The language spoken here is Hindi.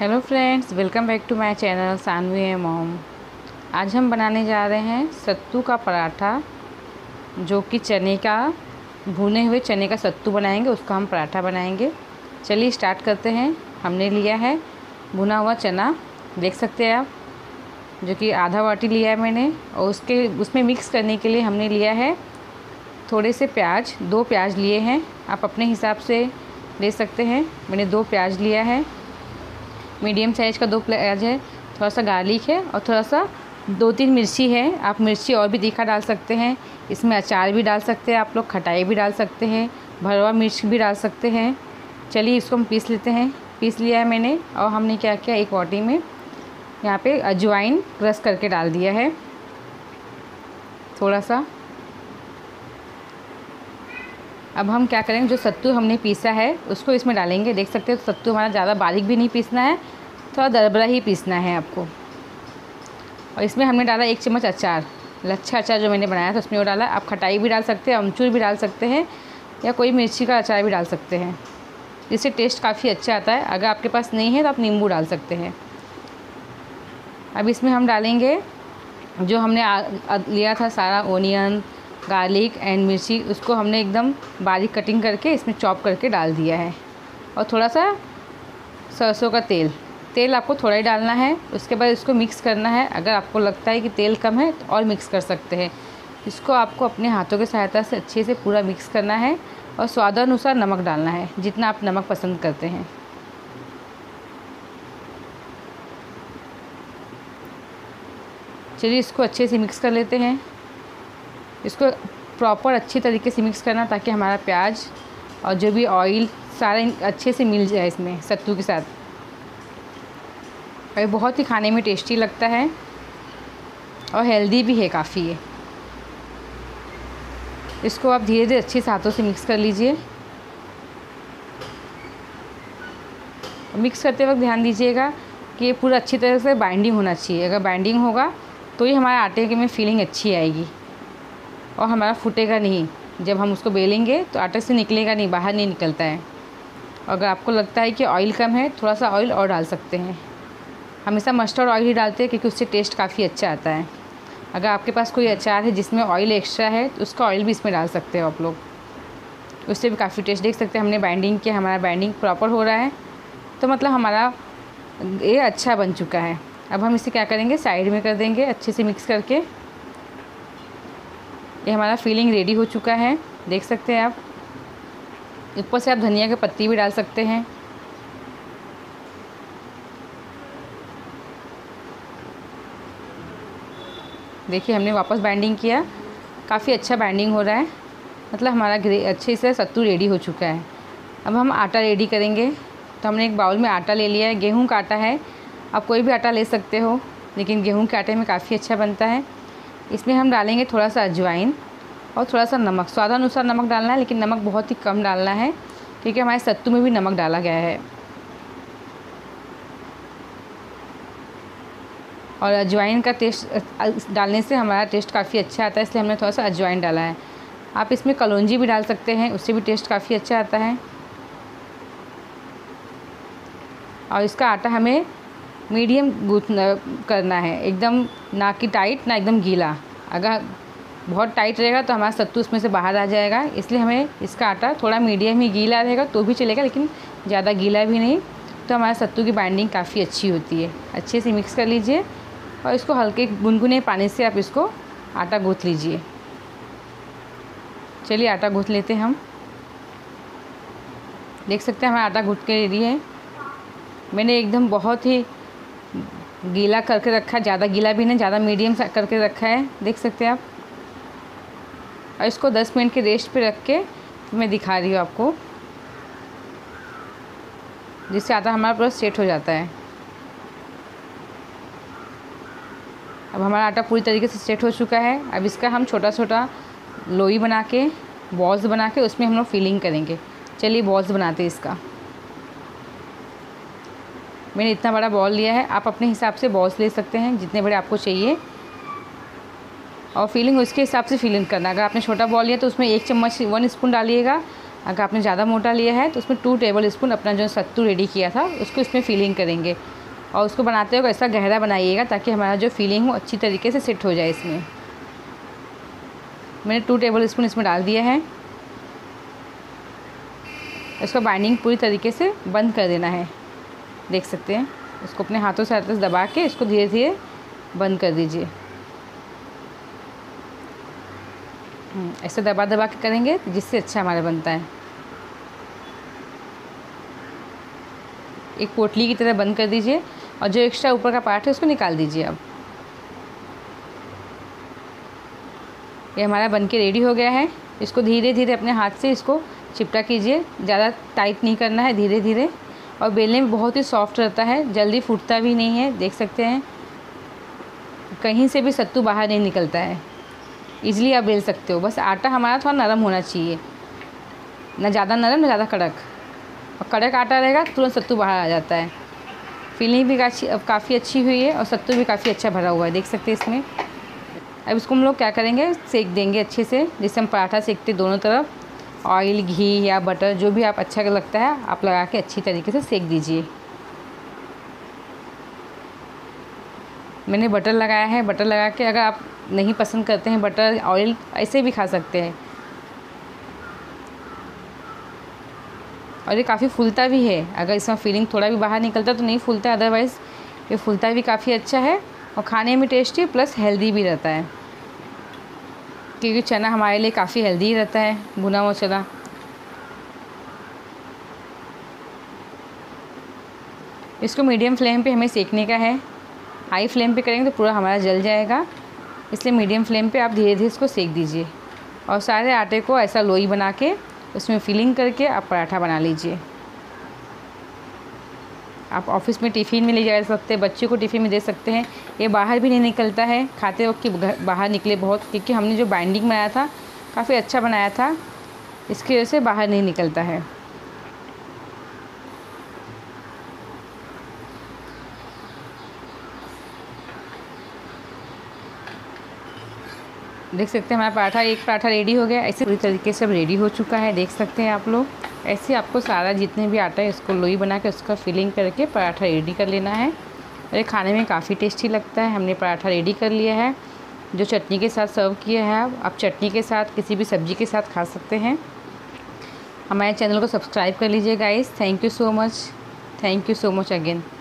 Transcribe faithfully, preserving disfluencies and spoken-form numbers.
Hello friends, welcome back to my channel Saanvi a mom. आज हम बनाने जा रहे हैं सत्तू का पराठा, जो कि चने का भुने हुए चने का सत्तू बनाएंगे, उसका हम पराठा बनाएंगे। चलिए स्टार्ट करते हैं। हमने लिया है भुना हुआ चना, देख सकते हैं आप, जो कि आधा वाटी लिया है मैंने। और उसके उसमें मिक्स करने के लिए हमने लिया है थोड़े से प्याज, दो प्याज लिए हैं। आप अपने हिसाब से ले सकते हैं। मैंने दो प्याज लिया है, मीडियम साइज़ का दो प्याज है। थोड़ा सा गार्लिक है और थोड़ा सा दो तीन मिर्ची है। आप मिर्ची और भी तीखा डाल सकते हैं। इसमें अचार भी डाल सकते हैं आप लोग, खटाई भी डाल सकते हैं, भरवा मिर्च भी डाल सकते हैं। चलिए इसको हम पीस लेते हैं। पीस लिया है मैंने। और हमने क्या किया, एक वाटी में यहाँ पे अजवाइन क्रश करके डाल दिया है थोड़ा सा। अब हम क्या करेंगे, जो सत्तू हमने पीसा है उसको इसमें डालेंगे। देख सकते हो सत्तू हमारा ज़्यादा बारीक भी नहीं पीसना है, थोड़ा दरबरा ही पीसना है आपको। और इसमें हमने डाला एक चम्मच अचार, लच्छा अचार जो मैंने बनाया था उसमें वो डाला। आप खटाई भी डाल सकते हैं, अमचूर भी डाल सकते हैं, या कोई मिर्ची का अचार भी डाल सकते हैं। इससे टेस्ट काफ़ी अच्छा आता है। अगर आपके पास नहीं है तो आप नींबू डाल सकते हैं। अब इसमें हम डालेंगे जो हमने लिया था सारा ओनियन, गार्लिक एंड मिर्ची, उसको हमने एकदम बारीक कटिंग करके इसमें चॉप करके डाल दिया है। और थोड़ा सा सरसों का तेल तेल आपको थोड़ा ही डालना है। उसके बाद इसको मिक्स करना है। अगर आपको लगता है कि तेल कम है तो और मिक्स कर सकते हैं। इसको आपको अपने हाथों की सहायता से अच्छे से पूरा मिक्स करना है। और स्वादानुसार नमक डालना है, जितना आप नमक पसंद करते हैं। चलिए इसको अच्छे से मिक्स कर लेते हैं। इसको प्रॉपर अच्छी तरीके से मिक्स करना, ताकि हमारा प्याज और जो भी ऑयल सारा अच्छे से मिल जाए इसमें सत्तू के साथ। और बहुत ही खाने में टेस्टी लगता है और हेल्दी भी है काफ़ी ये। इसको आप धीरे धीरे अच्छे से हाथों से मिक्स कर लीजिए। मिक्स करते वक्त ध्यान दीजिएगा कि ये पूरा अच्छी तरह से बाइंडिंग होना चाहिए। अगर बाइंडिंग होगा तो ही हमारे आटे के में फीलिंग अच्छी आएगी और हमारा फूटेगा नहीं। जब हम उसको बेलेंगे तो आटे से निकलेगा नहीं, बाहर नहीं निकलता है। अगर आपको लगता है कि ऑयल कम है, थोड़ा सा ऑयल और डाल सकते हैं। हमेशा मस्टर्ड ऑयल ही डालते हैं, क्योंकि उससे टेस्ट काफ़ी अच्छा आता है। अगर आपके पास कोई अचार है जिसमें ऑयल एक्स्ट्रा है तो उसका ऑयल भी इसमें डाल सकते हो आप लोग, उससे भी काफ़ी टेस्ट। देख सकते हैं हमने बाइंडिंग किया, हमारा बाइंडिंग प्रॉपर हो रहा है, तो मतलब हमारा ये अच्छा बन चुका है। अब हम इसे क्या करेंगे, साइड में कर देंगे अच्छे से मिक्स करके। ये हमारा फीलिंग रेडी हो चुका है, देख सकते हैं आप। ऊपर से आप धनिया की पत्ती भी डाल सकते हैं। देखिए हमने वापस बाइंडिंग किया, काफ़ी अच्छा बाइंडिंग हो रहा है। मतलब हमारा ग्रे अच्छे से सत्तू रेडी हो चुका है। अब हम आटा रेडी करेंगे। तो हमने एक बाउल में आटा ले लिया है, गेहूं का आटा है। आप कोई भी आटा ले सकते हो, लेकिन गेहूं के आटे में काफ़ी अच्छा बनता है। इसमें हम डालेंगे थोड़ा सा अजवाइन और थोड़ा सा नमक। स्वादानुसार नमक डालना है, लेकिन नमक बहुत ही कम डालना है, क्योंकि हमारे सत्तू में भी नमक डाला गया है। और अजवाइन का टेस्ट डालने से हमारा टेस्ट काफ़ी अच्छा आता है, इसलिए हमने थोड़ा सा अजवाइन डाला है। आप इसमें कलौंजी भी डाल सकते हैं, उससे भी टेस्ट काफ़ी अच्छा आता है। और इसका आटा हमें मीडियम गूँथना करना है, एकदम ना कि टाइट ना एकदम गीला। अगर बहुत टाइट रहेगा तो हमारा सत्तू उसमें से बाहर आ जाएगा। इसलिए हमें इसका आटा थोड़ा मीडियम ही गीला रहेगा तो भी चलेगा, लेकिन ज़्यादा गीला भी नहीं, तो हमारा सत्तू की बाइंडिंग काफ़ी अच्छी होती है। अच्छे से मिक्स कर लीजिए और इसको हल्के गुनगुने पानी से आप इसको आटा गूँथ लीजिए। चलिए आटा गूँथ लेते हैं हम। देख सकते हैं हमारा आटा गूँथ के रेडी है। मैंने एकदम बहुत ही गीला करके रखा है, ज़्यादा गीला भी नहीं, ज़्यादा मीडियम करके रखा है, देख सकते हैं आप। और इसको दस मिनट के रेस्ट पे रख के मैं दिखा रही हूँ आपको, जिससे आटा हमारा पूरा सेट हो जाता है। अब हमारा आटा पूरी तरीके से सेट हो चुका है। अब इसका हम छोटा छोटा लोई बना के, बॉल्स बना के उसमें हम लोग फिलिंग करेंगे। चलिए बॉल्स बनाते हैं इसका। मैंने इतना बड़ा बॉल लिया है, आप अपने हिसाब से बॉल्स ले सकते हैं जितने बड़े आपको चाहिए। और फिलिंग उसके हिसाब से फिलिंग करना। अगर आपने छोटा बॉल लिया तो उसमें एक चम्मच वन स्पून डालिएगा। अगर आपने ज़्यादा मोटा लिया है तो उसमें टू टेबल स्पून अपना जो सत्तू रेडी किया था उसको इसमें फिलिंग करेंगे। और उसको बनाते हुए ऐसा गहरा बनाइएगा ताकि हमारा जो फिलिंग हो अच्छी तरीके से सेट हो जाए। इसमें मैंने टू टेबल स्पून इसमें डाल दिया है। इसको बाइंडिंग पूरी तरीके से बंद कर देना है। देख सकते हैं, इसको अपने हाथों से हाथों से दबा के इसको धीरे धीरे बंद कर दीजिए। ऐसे दबा दबा के करेंगे जिससे अच्छा हमारा बनता है। एक पोटली की तरह बंद कर दीजिए और जो एक्स्ट्रा ऊपर का पार्ट है उसको निकाल दीजिए। अब ये हमारा बनके रेडी हो गया है। इसको धीरे धीरे अपने हाथ से इसको चिपटा कीजिए, ज़्यादा टाइट नहीं करना है, धीरे धीरे। और बेलने में बहुत ही सॉफ्ट रहता है, जल्दी फूटता भी नहीं है। देख सकते हैं कहीं से भी सत्तू बाहर नहीं निकलता है, इजीली आप बेल सकते हो। बस आटा हमारा थोड़ा नरम होना चाहिए, ना ज़्यादा नरम ना ज़्यादा कड़क। और कड़क आटा रहेगा तुरंत सत्तू बाहर आ जाता है। फिलिंग भी काफ़ी अच्छी हुई है और सत्तू भी काफ़ी अच्छा भरा हुआ है, देख सकते हैं इसमें। अब इसको हम लोग क्या करेंगे, सेक देंगे अच्छे से, जैसे हम पराठा सेकते दोनों तरफ। ऑयल, घी या बटर जो भी आप अच्छा लगता है आप लगा के अच्छी तरीके से सेक दीजिए। मैंने बटर लगाया है। बटर लगा के, अगर आप नहीं पसंद करते हैं बटर, ऑयल, ऐसे भी खा सकते हैं। और ये काफ़ी फूलता भी है। अगर इसमें फिलिंग थोड़ा भी बाहर निकलता तो नहीं फूलता, अदरवाइज़ ये फूलता भी काफ़ी अच्छा है और खाने में टेस्टी प्लस हेल्दी भी रहता है, क्योंकि चना हमारे लिए काफ़ी हेल्दी रहता है, भुना हुआ चना। इसको मीडियम फ्लेम पे हमें सेकने का है। हाई फ्लेम पे करेंगे तो पूरा हमारा जल जाएगा, इसलिए मीडियम फ्लेम पे आप धीरे धीरे इसको सेक दीजिए। और सारे आटे को ऐसा लोई बना के उसमें फिलिंग करके आप पराठा बना लीजिए। आप ऑफिस में टिफ़िन में ले जा सकते हैं, बच्चे को टिफ़िन में दे सकते हैं। ये बाहर भी नहीं निकलता है खाते वक्त कि बाहर निकले बहुत, क्योंकि हमने जो बाइंडिंग बनाया था काफ़ी अच्छा बनाया था, इसकी वजह से बाहर नहीं निकलता है। देख सकते हैं हमारा पराठा, एक पराठा रेडी हो गया। ऐसे पूरी तरीके से अब रेडी हो चुका है, देख सकते हैं आप लोग। ऐसे आपको सारा जितने भी आटा है उसको लोई बना के उसका फिलिंग करके पराठा रेडी कर लेना है। और ये खाने में काफ़ी टेस्टी लगता है। हमने पराठा रेडी कर लिया है, जो चटनी के साथ सर्व किया है। आप चटनी के साथ, किसी भी सब्ज़ी के साथ खा सकते हैं। हमारे चैनल को सब्सक्राइब कर लीजिए guys. Thank you so much, thank you so much again.